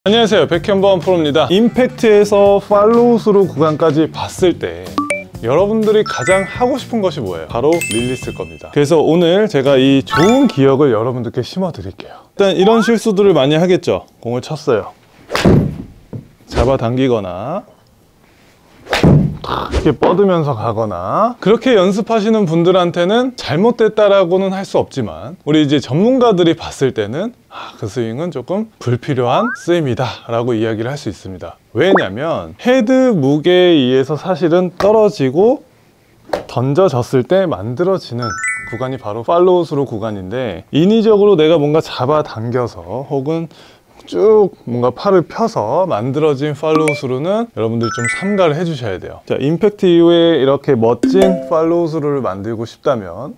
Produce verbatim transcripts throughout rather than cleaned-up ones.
안녕하세요, 백현범 프로입니다. 임팩트에서 팔로우 스루 구간까지 봤을 때 여러분들이 가장 하고 싶은 것이 뭐예요? 바로 릴리스일 겁니다. 그래서 오늘 제가 이 좋은 기억을 여러분들께 심어 드릴게요. 일단 이런 실수들을 많이 하겠죠. 공을 쳤어요, 잡아당기거나 이렇게 뻗으면서 가거나. 그렇게 연습하시는 분들한테는 잘못됐다라고는 할 수 없지만 우리 이제 전문가들이 봤을 때는 아, 그 스윙은 조금 불필요한 스윙이다 라고 이야기를 할 수 있습니다. 왜냐면 헤드 무게에 의해서 사실은 떨어지고 던져졌을 때 만들어지는 구간이 바로 팔로우 스루 구간인데, 인위적으로 내가 뭔가 잡아당겨서 혹은 쭉 뭔가 팔을 펴서 만들어진 팔로우 스루는 여러분들이 좀 삼가를 해주셔야 돼요. 자, 임팩트 이후에 이렇게 멋진 팔로우 스루를 만들고 싶다면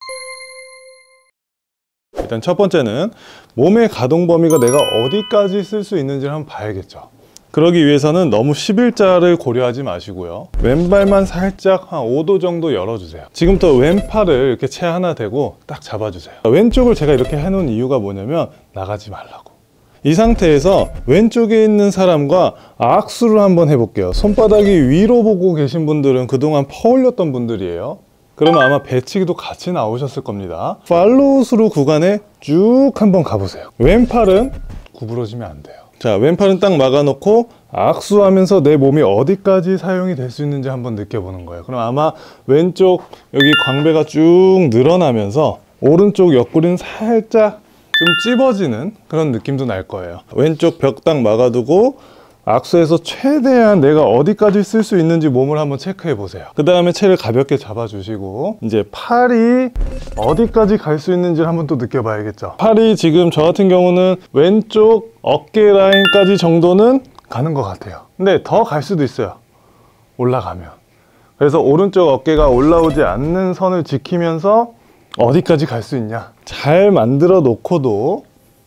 일단 첫 번째는 몸의 가동 범위가 내가 어디까지 쓸 수 있는지를 한번 봐야겠죠. 그러기 위해서는 너무 십일자를 고려하지 마시고요, 왼발만 살짝 한 오 도 정도 열어주세요. 지금부터 왼팔을 이렇게 채 하나 대고 딱 잡아주세요. 왼쪽을 제가 이렇게 해놓은 이유가 뭐냐면 나가지 말라고. 이 상태에서 왼쪽에 있는 사람과 악수를 한번 해볼게요. 손바닥이 위로 보고 계신 분들은 그동안 퍼올렸던 분들이에요. 그러면 아마 배치기도 같이 나오셨을 겁니다. 팔로우 스루 구간에 쭉 한번 가보세요. 왼팔은 구부러지면 안 돼요. 자, 왼팔은 딱 막아놓고 악수하면서 내 몸이 어디까지 사용이 될 수 있는지 한번 느껴보는 거예요. 그럼 아마 왼쪽 여기 광배가 쭉 늘어나면서 오른쪽 옆구리는 살짝 좀 찝어지는 그런 느낌도 날 거예요. 왼쪽 벽 딱 막아두고 악수해서 최대한 내가 어디까지 쓸 수 있는지 몸을 한번 체크해 보세요. 그 다음에 채를 가볍게 잡아주시고 이제 팔이 어디까지 갈 수 있는지를 한번 또 느껴봐야겠죠. 팔이 지금 저 같은 경우는 왼쪽 어깨 라인까지 정도는 가는 것 같아요. 근데 더 갈 수도 있어요, 올라가면. 그래서 오른쪽 어깨가 올라오지 않는 선을 지키면서 어디까지 갈 수 있냐, 잘 만들어 놓고도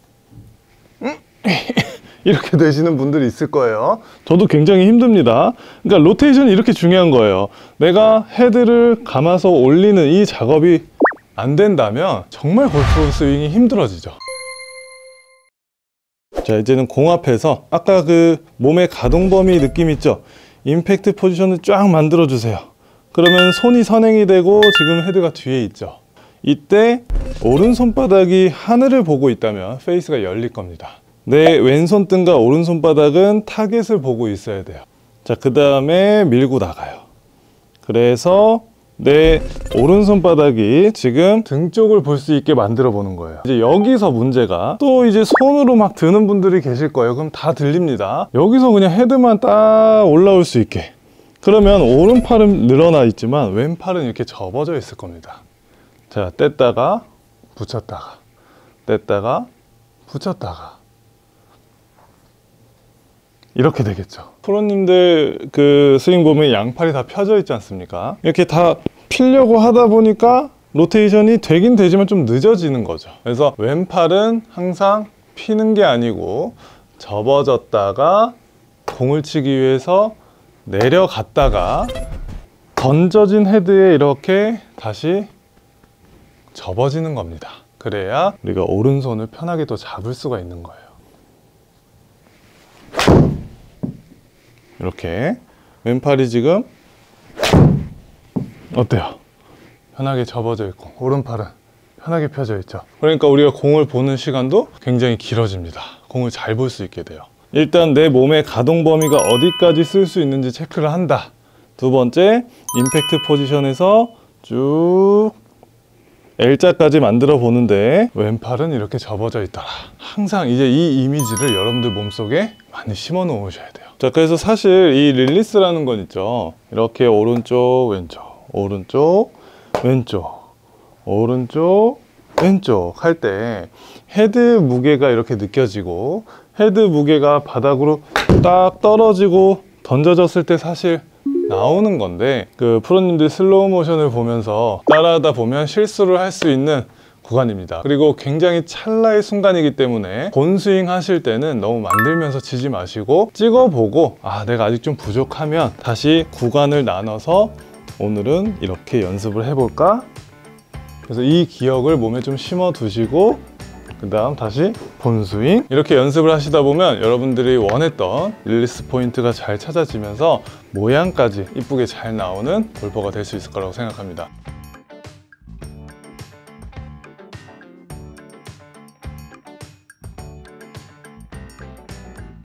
이렇게 되시는 분들이 있을 거예요. 저도 굉장히 힘듭니다. 그러니까 로테이션이 이렇게 중요한 거예요. 내가 헤드를 감아서 올리는 이 작업이 안 된다면 정말 골프 스윙이 힘들어지죠. 자, 이제는 공 앞에서 아까 그 몸의 가동 범위 느낌 있죠? 임팩트 포지션을 쫙 만들어 주세요. 그러면 손이 선행이 되고 지금 헤드가 뒤에 있죠. 이때 오른손바닥이 하늘을 보고 있다면 페이스가 열릴 겁니다. 내 왼손등과 오른손바닥은 타겟을 보고 있어야 돼요. 자, 그 다음에 밀고 나가요. 그래서 내 오른손바닥이 지금 등 쪽을 볼 수 있게 만들어 보는 거예요. 이제 여기서 문제가, 또 이제 손으로 막 드는 분들이 계실 거예요. 그럼 다 들립니다. 여기서 그냥 헤드만 딱 올라올 수 있게. 그러면 오른팔은 늘어나 있지만 왼팔은 이렇게 접어져 있을 겁니다. 자, 뗐다가 붙였다가 뗐다가 붙였다가 이렇게 되겠죠. 프로님들 그 스윙 보면 양팔이 다 펴져 있지 않습니까? 이렇게 다 피려고 하다 보니까 로테이션이 되긴 되지만 좀 늦어지는 거죠. 그래서 왼팔은 항상 피는 게 아니고 접어졌다가 공을 치기 위해서 내려갔다가 던져진 헤드에 이렇게 다시 접어지는 겁니다. 그래야 우리가 오른손을 편하게 또 잡을 수가 있는 거예요. 이렇게 왼팔이 지금 어때요? 편하게 접어져 있고 오른팔은 편하게 펴져 있죠. 그러니까 우리가 공을 보는 시간도 굉장히 길어집니다. 공을 잘 볼 수 있게 돼요. 일단 내 몸의 가동 범위가 어디까지 쓸 수 있는지 체크를 한다. 두 번째, 임팩트 포지션에서 쭉 L자까지 만들어 보는데 왼팔은 이렇게 접어져 있더라. 항상 이제 이 이미지를 여러분들 몸속에 많이 심어 놓으셔야 돼요. 자, 그래서 사실 이 릴리스라는 건 있죠. 이렇게 오른쪽 왼쪽 오른쪽 왼쪽 오른쪽 왼쪽 할 때 헤드 무게가 이렇게 느껴지고, 헤드 무게가 바닥으로 딱 떨어지고 던져졌을 때 사실 나오는 건데, 그 프로님들 슬로우 모션을 보면서 따라하다 보면 실수를 할 수 있는 구간입니다. 그리고 굉장히 찰나의 순간이기 때문에 본스윙 하실 때는 너무 만들면서 치지 마시고 찍어보고, 아, 내가 아직 좀 부족하면 다시 구간을 나눠서 오늘은 이렇게 연습을 해볼까? 그래서 이 기억을 몸에 좀 심어 두시고 그 다음 다시 본스윙. 이렇게 연습을 하시다 보면 여러분들이 원했던 릴리스 포인트가 잘 찾아지면서 모양까지 이쁘게 잘 나오는 골퍼가 될 수 있을 거라고 생각합니다.